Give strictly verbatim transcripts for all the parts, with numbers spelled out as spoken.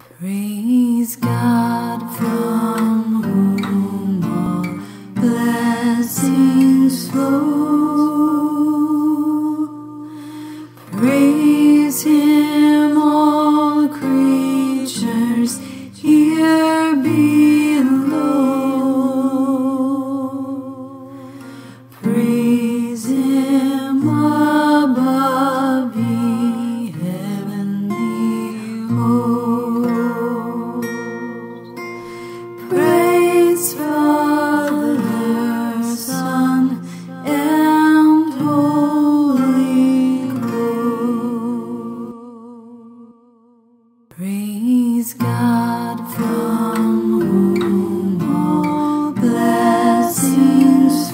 Praise God from whom all blessings flow. Praise Him, all creatures here below. Praise Him above, ye heavenly hosts. Praise Father, Son, and Holy Ghost. Praise God from whom all blessings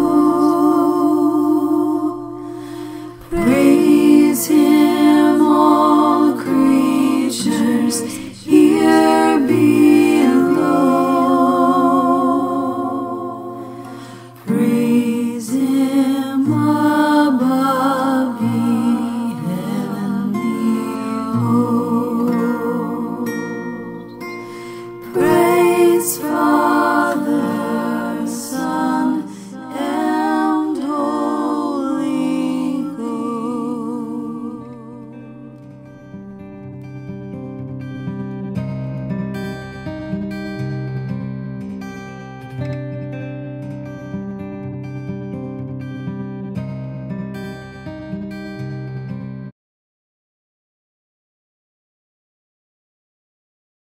flow. Praise Him, all creatures here below. Praise Him above, ye heavenly hosts. Praise Father, Son, and Holy Ghost.